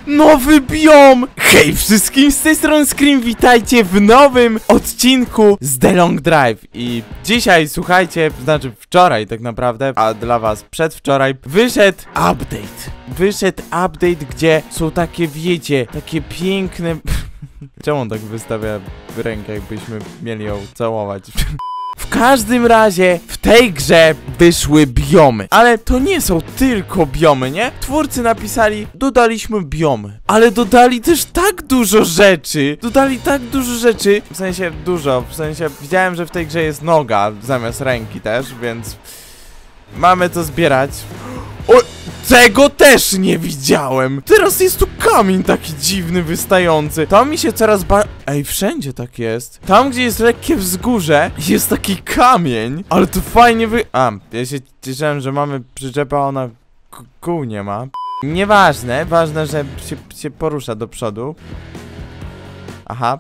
nowy biom! Hej wszystkim, z tej strony Scream, witajcie w nowym odcinku z The Long Drive. I dzisiaj, słuchajcie, znaczy wczoraj tak naprawdę, a dla was przedwczoraj, wyszedł update, gdzie są takie, wiecie, takie piękne... Czemu on tak wystawia rękę, jakbyśmy mieli ją całować? W każdym razie w tej grze wyszły biomy, ale to nie są tylko biomy, nie? Twórcy napisali, dodaliśmy biomy, ale dodali też tak dużo rzeczy. W sensie dużo, widziałem, że w tej grze jest noga zamiast ręki też, więc mamy to zbierać. O, tego też nie widziałem. Teraz jest tu kamień taki dziwny, wystający. Tam mi się coraz Ej, wszędzie tak jest. Tam, gdzie jest lekkie wzgórze, jest taki kamień. Ale to fajnie ja się cieszyłem, że mamy przyczepę, a ona kół nie ma. Nieważne, ważne, że się porusza do przodu. Aha.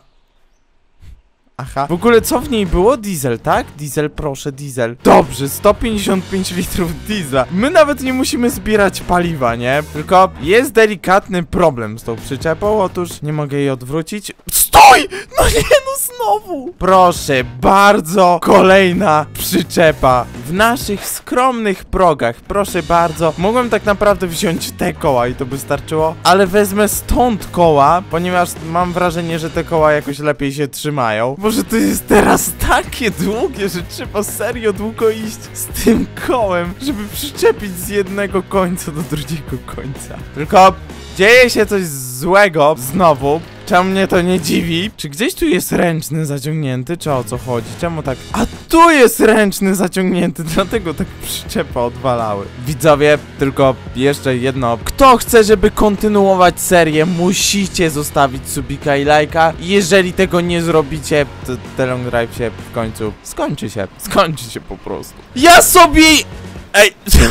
W ogóle co w niej było? Diesel, tak? Diesel, proszę, diesel. Dobrze, 155 litrów diesla. My nawet nie musimy zbierać paliwa, nie? Tylko jest delikatny problem z tą przyczepą. Otóż nie mogę jej odwrócić. Stój! No nie, no znowu! Proszę bardzo, kolejna przyczepa w naszych skromnych progach. Proszę bardzo. Mogłem tak naprawdę wziąć te koła i to by starczyło, ale wezmę stąd koła, ponieważ mam wrażenie, że te koła jakoś lepiej się trzymają. Może to jest teraz takie długie, że trzeba serio długo iść z tym kołem, żeby przyczepić z jednego końca do drugiego końca. Tylko dzieje się coś złego znowu. Czemu mnie to nie dziwi? Czy gdzieś tu jest ręczny zaciągnięty? Czy o co chodzi? Czemu tak? A tu jest ręczny zaciągnięty, dlatego tak przyczepy odwalały. Widzowie, tylko jeszcze jedno. Kto chce, żeby kontynuować serię, musicie zostawić subika i lajka. Jeżeli tego nie zrobicie, to The Long Drive się w końcu skończy się po prostu. Ja sobie... Ej...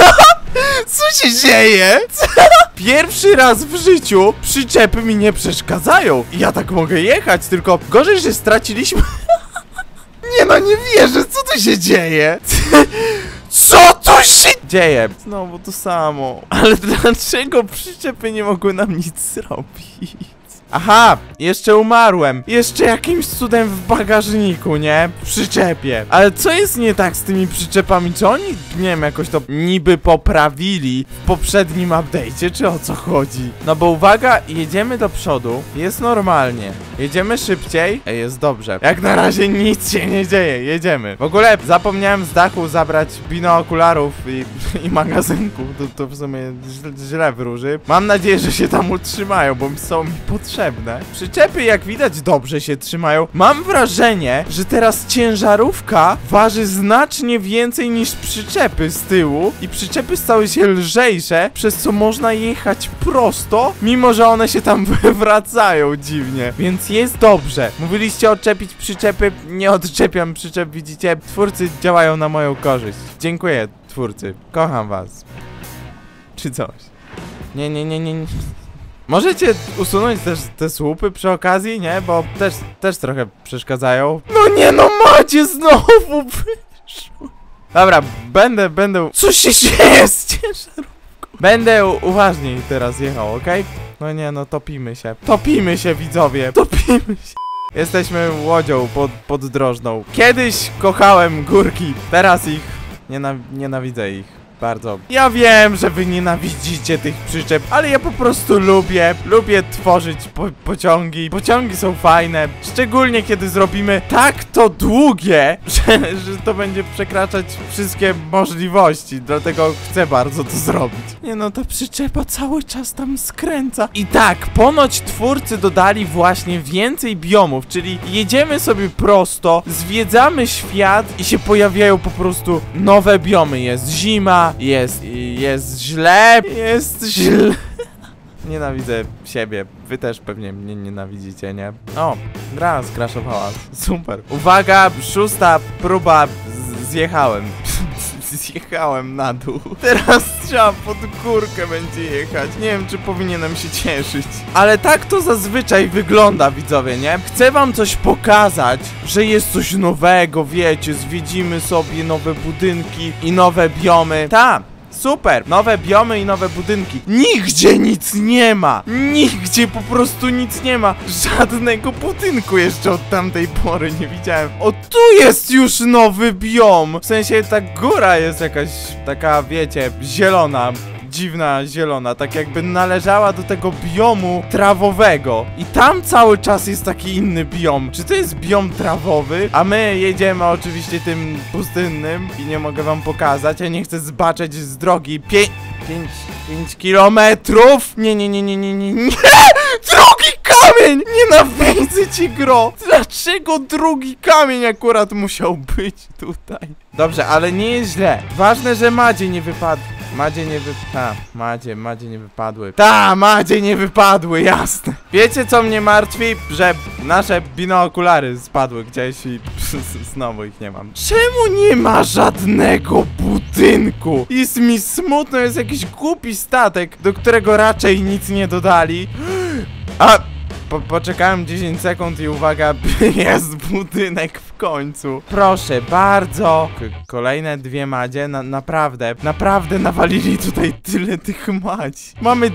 Co się dzieje? Pierwszy raz w życiu przyczepy mi nie przeszkadzają. Ja tak mogę jechać, tylko gorzej, że straciliśmy... Nie no, nie wierzę, co tu się dzieje? Co tu się dzieje? Znowu to samo. Ale dlaczego przyczepy nie mogły nam nic zrobić? Aha, jeszcze umarłem. Jeszcze jakimś cudem w bagażniku, nie? W przyczepie. Ale co jest nie tak z tymi przyczepami? Czy oni, nie wiem, jakoś to niby poprawili w poprzednim update'cie? Czy o co chodzi? No bo uwaga, jedziemy do przodu. Jest normalnie. Jedziemy szybciej. Ej, jest dobrze. Jak na razie nic się nie dzieje. Jedziemy. W ogóle zapomniałem z dachu zabrać binokularów i magazynku. To w sumie źle wróży. Mam nadzieję, że się tam utrzymają, bo są mi potrzebne. Przyczepy, jak widać, dobrze się trzymają. Mam wrażenie, że teraz ciężarówka waży znacznie więcej niż przyczepy z tyłu i przyczepy stały się lżejsze, przez co można jechać prosto, mimo że one się tam wywracają dziwnie, więc jest dobrze. Mówiliście odczepić przyczepy, nie odczepiam przyczep, widzicie? Twórcy działają na moją korzyść. Dziękuję, twórcy. Kocham was. Czy coś. Nie. Możecie usunąć też te słupy przy okazji, nie? Bo też trochę przeszkadzają. No nie, no macie znowu wyszło. Dobra, będę... Co się dzieje z ciężarówką? Będę uważniej teraz jechał, okej? No nie, no topimy się, widzowie. Topimy się. Jesteśmy łodzią poddrożną. Kiedyś kochałem górki, teraz ich nienawidzę ich. Bardzo. Ja wiem, że wy nienawidzicie tych przyczep, ale ja po prostu lubię tworzyć pociągi. Pociągi są fajne, szczególnie kiedy zrobimy tak to długie, że to będzie przekraczać wszystkie możliwości, dlatego chcę bardzo to zrobić. Nie no, ta przyczepa cały czas tam skręca. I tak, ponoć twórcy dodali właśnie więcej biomów, czyli jedziemy sobie prosto, zwiedzamy świat i się pojawiają po prostu nowe biomy. Jest zima, jest źle. Nienawidzę siebie. Wy też pewnie mnie nienawidzicie, nie? O, gra skraszowała. Super. Uwaga, 6. próba. Zjechałem. Zjechałem na dół. Teraz trzeba pod górkę będzie jechać. Nie wiem, czy powinienem się cieszyć. Ale tak to zazwyczaj wygląda, widzowie, nie? Chcę wam coś pokazać, że jest coś nowego, wiecie. Zwiedzimy sobie nowe budynki i nowe biomy. Super, nowe biomy i nowe budynki. Nigdzie nic nie ma. Nigdzie po prostu nic nie ma. Żadnego budynku jeszcze od tamtej pory nie widziałem. O, tu jest już nowy biom. W sensie ta góra jest jakaś taka, wiecie, zielona. Dziwna zielona, tak jakby należała do tego biomu trawowego. I tam cały czas jest taki inny biom. Czy to jest biom trawowy? A my jedziemy oczywiście tym pustynnym i nie mogę wam pokazać. Ja nie chcę zbaczeć z drogi. 5 kilometrów? Nie. Drugi kamień! Nienawidzę ci, gro! Dlaczego drugi kamień akurat musiał być tutaj? Dobrze, ale nie jest źle. Ważne, że Madzie nie wypadł. Madzie nie wypadły. Madzie nie wypadły, jasne. Wiecie, co mnie martwi? Że nasze binokulary spadły gdzieś i znowu ich nie mam. Czemu nie ma żadnego budynku? Jest mi smutno, jest jakiś głupi statek, do którego raczej nic nie dodali. Poczekałem 10 sekund i uwaga, jest budynek w końcu. Proszę bardzo. Kolejne 2 Madzie, naprawdę nawalili tutaj tyle tych Madzi. Mamy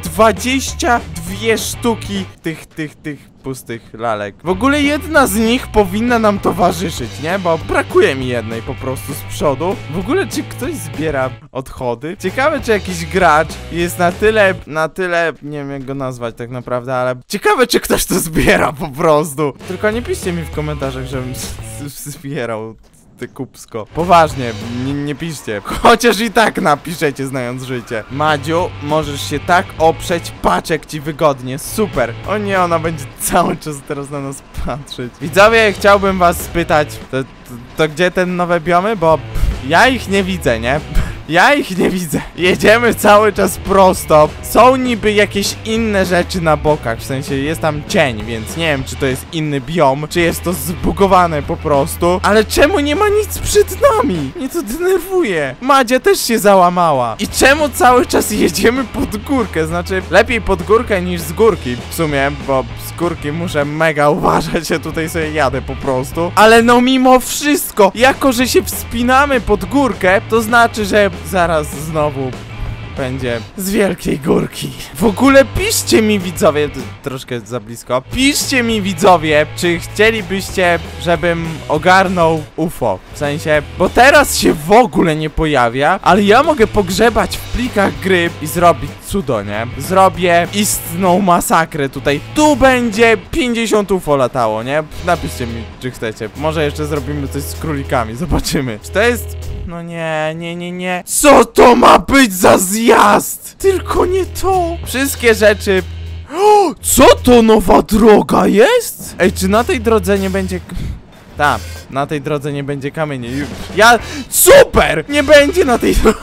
22 sztuki tych pustych lalek. W ogóle jedna z nich powinna nam towarzyszyć, nie? Bo brakuje mi jednej po prostu z przodu. W ogóle czy ktoś zbiera odchody? Ciekawe, czy jakiś gracz jest na tyle, nie wiem jak go nazwać tak naprawdę, ale ciekawe, czy ktoś to zbiera po prostu. Tylko nie piszcie mi w komentarzach, żebym zbierał ty kupsko. Poważnie, nie piszcie. Chociaż i tak napiszecie, znając życie. Madziu, możesz się tak oprzeć, patrz jak ci wygodnie, super. O nie, ona będzie cały czas teraz na nas patrzeć. Widzowie, chciałbym was spytać, to gdzie te nowe biomy? Bo ja ich nie widzę, nie? Ja ich nie widzę. Jedziemy cały czas prosto. Są niby jakieś inne rzeczy na bokach. W sensie jest tam cień, więc nie wiem, czy to jest inny biom, czy jest to zbugowane po prostu. Ale czemu nie ma nic przed nami? Mnie to denerwuje. Madzia też się załamała. I czemu cały czas jedziemy pod górkę? Znaczy, lepiej pod górkę niż z górki. W sumie, bo z górki muszę mega uważać. Ja tutaj sobie jadę po prostu. Ale no mimo wszystko, jako że się wspinamy pod górkę, to znaczy, że zaraz znowu będzie z wielkiej górki. W ogóle piszcie mi, widzowie, troszkę za blisko. Piszcie mi, widzowie, czy chcielibyście, żebym ogarnął UFO. W sensie, bo teraz się w ogóle nie pojawia, ale ja mogę pogrzebać w plikach gry i zrobić cudo, nie? Zrobię istną masakrę tutaj. Tu będzie 50 UFO latało, nie? Napiszcie mi, czy chcecie. Może jeszcze zrobimy coś z królikami, zobaczymy. Czy to jest... No nie. Co to ma być za zjazd? Tylko nie to. Wszystkie rzeczy... O, co to nowa droga jest? Ej, czy na tej drodze nie będzie... Tak, na tej drodze nie będzie kamieni. Super! Nie będzie na tej drodze...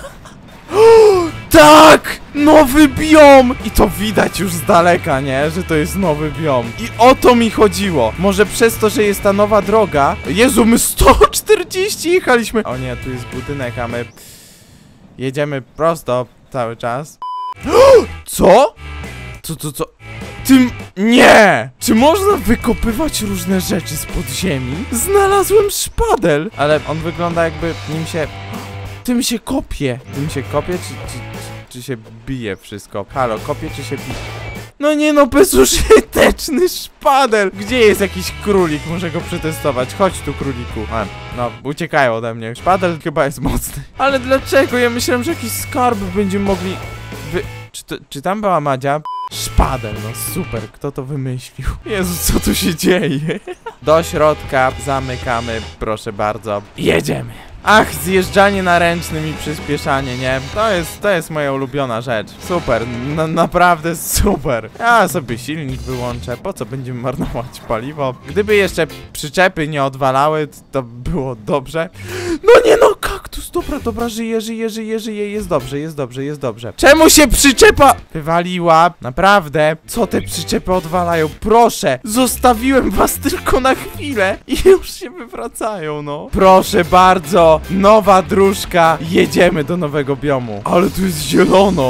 Tak! Nowy biom! I to widać już z daleka, nie? Że to jest nowy biom. I o to mi chodziło. Może przez to, że jest ta nowa droga... Jezu, my 140 jechaliśmy. O nie, tu jest budynek, a my... jedziemy prosto cały czas. Co? Co? Nie! Czy można wykopywać różne rzeczy spod ziemi? Znalazłem szpadel! Ale on wygląda jakby tym się kopie. Czy się bije wszystko? Halo, kopie czy się bije? No nie no, bezużyteczny szpadel! Gdzie jest jakiś królik? Muszę go przetestować. Chodź tu, króliku. No, uciekają ode mnie. Szpadel chyba jest mocny. Ale dlaczego? Ja myślałem, że jakiś skarb będziemy mogli... Czy tam była Madzia? Szpadel, no super, kto to wymyślił? Jezu, co tu się dzieje? Do środka zamykamy, proszę bardzo. Jedziemy. Ach, zjeżdżanie na ręcznym i przyspieszanie, nie? To jest moja ulubiona rzecz. Super, naprawdę super. Ja sobie silnik wyłączę, po co będziemy marnować paliwo? Gdyby jeszcze przyczepy nie odwalały, to było dobrze. No nie no, kaktus, dobra, żyje, jest dobrze. Czemu się przyczepa wywaliła? Naprawdę? Co te przyczepy odwalają? Proszę, zostawiłem was tylko na chwilę i już się wywracają, no. Proszę bardzo. Nowa dróżka, jedziemy do nowego biomu. Ale tu jest zielono.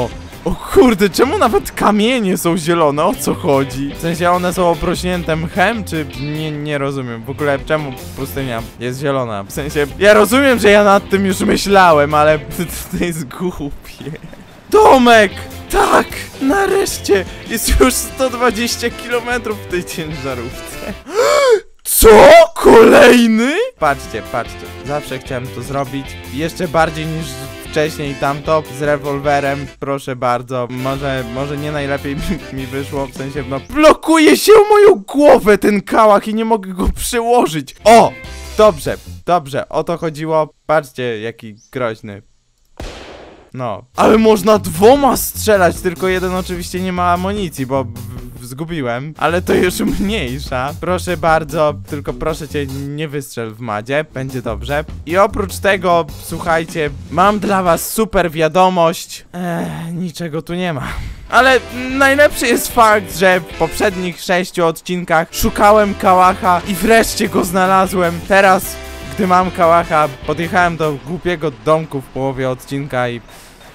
O kurde, czemu nawet kamienie są zielone? O co chodzi? W sensie one są obrośnięte mchem, czy... Nie rozumiem. W ogóle czemu pustynia jest zielona? W sensie, ja rozumiem, że ja nad tym już myślałem, ale to jest głupie. Domek! Tak! Nareszcie! Jest już 120 km w tej ciężarówce. Co? Kolejny? Patrzcie, patrzcie. Zawsze chciałem to zrobić. Jeszcze bardziej niż wcześniej tamto. Z rewolwerem. Proszę bardzo. Może nie najlepiej mi wyszło. W sensie, no... Blokuje się moją głowę ten kałach i nie mogę go przełożyć. O! Dobrze, dobrze. O to chodziło. Patrzcie, jaki groźny. No. Ale można dwoma strzelać, tylko jeden oczywiście nie ma amunicji, bo zgubiłem. Ale to już mniejsza. Proszę bardzo, tylko proszę cię, nie wystrzel w Madzie. Będzie dobrze. I oprócz tego, słuchajcie, mam dla was super wiadomość. Niczego tu nie ma. Ale najlepszy jest fakt, że w poprzednich 6 odcinkach szukałem kałacha i wreszcie go znalazłem. Teraz, gdy mam kałacha, podjechałem do głupiego domku w połowie odcinka i...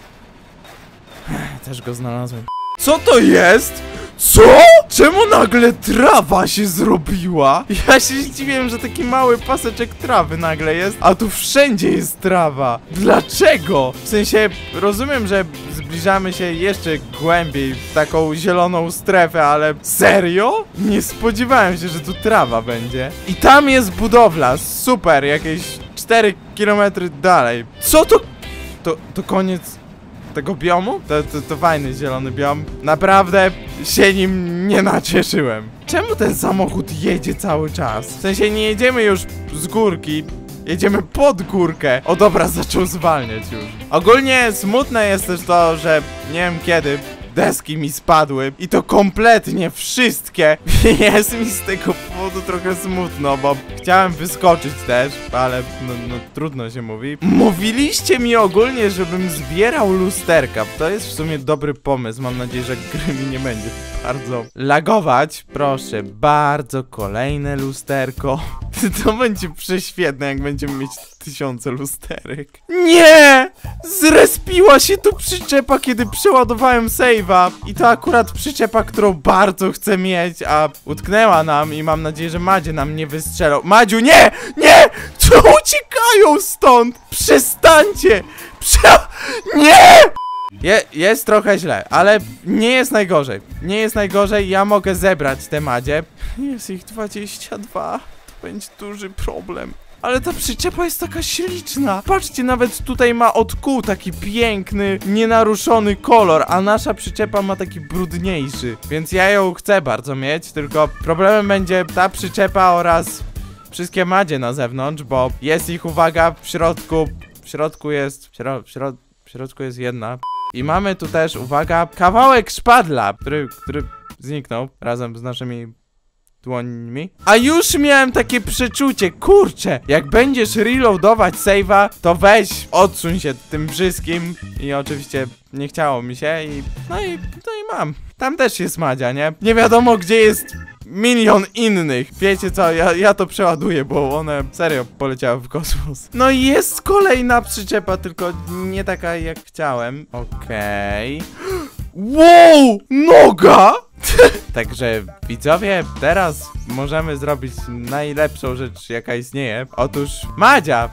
też go znalazłem. Co to jest? Co? Czemu nagle trawa się zrobiła? Ja się zdziwiłem, że taki mały paseczek trawy nagle jest, a tu wszędzie jest trawa. Dlaczego? W sensie, rozumiem, że zbliżamy się jeszcze głębiej w taką zieloną strefę, ale serio? Nie spodziewałem się, że tu trawa będzie. I tam jest budowla, super, jakieś 4 km dalej. Co to? To koniec tego biomu? To fajny zielony biom. Naprawdę się nim nie nacieszyłem. Czemu ten samochód jedzie cały czas? W sensie nie jedziemy już z górki, jedziemy pod górkę. O dobra, zaczął zwalniać już. Ogólnie smutne jest też to, że nie wiem kiedy deski mi spadły i to kompletnie wszystkie. Jest mi z tego powodu trochę smutno, bo chciałem wyskoczyć też, ale no trudno się mówi. Mówiliście mi ogólnie, żebym zbierał lusterka. To jest w sumie dobry pomysł. Mam nadzieję, że gry mi nie będzie bardzo lagować. Proszę bardzo, kolejne lusterko. To będzie prześwietne, jak będziemy mieć 1000 lusterek. Nie! Zrespiła się tu przyczepa, kiedy przeładowałem save'a. I to akurat przyczepa, którą bardzo chcę mieć, a utknęła nam i mam nadzieję, że Madzie nam nie wystrzelał. Madziu, nie! Nie! Co uciekają stąd? Przestańcie! Nie! Jest trochę źle, ale nie jest najgorzej. Nie jest najgorzej, ja mogę zebrać te Madzie. Jest ich 22. To będzie duży problem. Ale ta przyczepa jest taka śliczna. Patrzcie, nawet tutaj ma od kół taki piękny, nienaruszony kolor, a nasza przyczepa ma taki brudniejszy. Więc ja ją chcę bardzo mieć, tylko problemem będzie ta przyczepa oraz wszystkie Madzie na zewnątrz, bo jest ich, uwaga, w środku jest jedna. I mamy tu też, uwaga, kawałek szpadla, który zniknął razem z naszymi dłońmi. A już miałem takie przeczucie, kurczę, jak będziesz reloadować save'a, to weź, odsuń się tym wszystkim. I oczywiście nie chciało mi się no i mam. Tam też jest Madzia, nie? Nie wiadomo, gdzie jest milion innych. Wiecie co, ja to przeładuję, bo one serio poleciały w kosmos. No i jest kolejna przyczepa, tylko nie taka jak chciałem. Okej. Wow! Noga! Także widzowie, teraz możemy zrobić najlepszą rzecz, jaka istnieje. Otóż Madzia!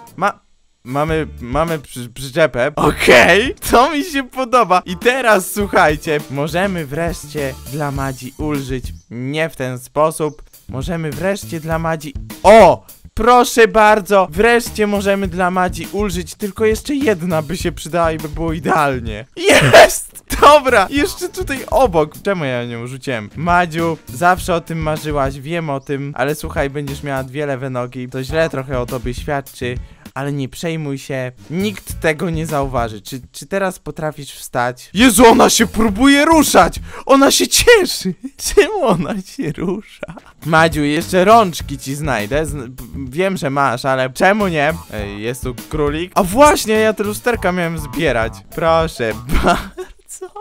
Mamy przyczepę. Okej, to mi się podoba. I teraz słuchajcie, możemy wreszcie dla Madzi ulżyć. Nie w ten sposób. Możemy wreszcie dla Madzi... O! Proszę bardzo, wreszcie możemy dla Madzi ulżyć. Tylko jeszcze jedna by się przydała i by było idealnie. Jest! Dobra, jeszcze tutaj obok. Czemu ja nią rzuciłem? Madziu, zawsze o tym marzyłaś, wiem o tym. Ale słuchaj, będziesz miała 2 lewe nogi. To źle trochę o tobie świadczy. Ale nie przejmuj się, nikt tego nie zauważy. Czy teraz potrafisz wstać? Jezu, ona się próbuje ruszać! Ona się cieszy! Czemu ona się rusza? Madziu, jeszcze rączki ci znajdę. Wiem, że masz, ale czemu nie? Jest tu królik. A właśnie, ja te lusterka miałem zbierać. Proszę bardzo.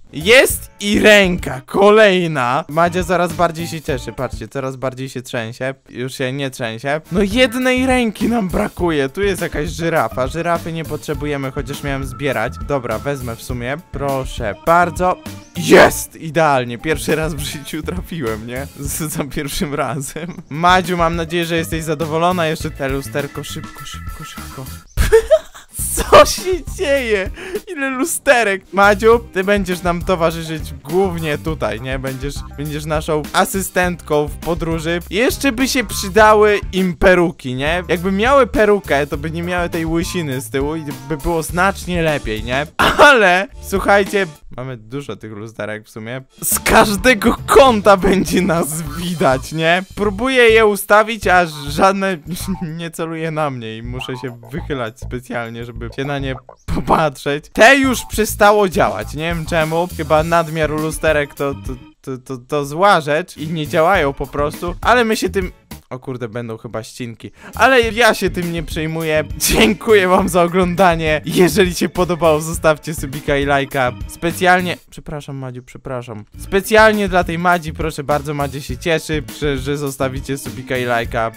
Jest i ręka, kolejna. Madzia coraz bardziej się cieszy, patrzcie, coraz bardziej się trzęsie. Już się nie trzęsie. No jednej ręki nam brakuje, tu jest jakaś żyrafa. Żyrafy nie potrzebujemy, chociaż miałem zbierać. Dobra, wezmę w sumie, proszę bardzo. Jest! Idealnie, pierwszy raz w życiu trafiłem, nie? Za pierwszym razem. Madziu, mam nadzieję, że jesteś zadowolona. Jeszcze te lusterko, szybko, szybko, szybko. Co się dzieje? Ile lusterek? Madziu, ty będziesz nam towarzyszyć głównie tutaj, nie? Będziesz naszą asystentką w podróży. Jeszcze by się przydały im peruki, nie? Jakby miały perukę, to by nie miały tej łysiny z tyłu i by było znacznie lepiej, nie? Ale, słuchajcie, mamy dużo tych lusterek w sumie. Z każdego kąta będzie nas widać, nie? Próbuję je ustawić, a żadne nie celuje na mnie i muszę się wychylać specjalnie, żeby się na nie popatrzeć. Te już przestało działać, nie wiem czemu. Chyba nadmiar lusterek to zła rzecz i nie działają po prostu, ale my się tym... O kurde, będą chyba ścinki. Ale ja się tym nie przejmuję. Dziękuję wam za oglądanie. Jeżeli się podobało, zostawcie subika i lajka. Specjalnie... Przepraszam, Madziu, przepraszam. Specjalnie dla tej Madzi, proszę bardzo, Madzia się cieszy, że zostawicie subika i lajka.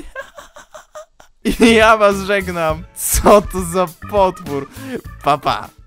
I ja was żegnam. Co to za potwór. Pa, pa.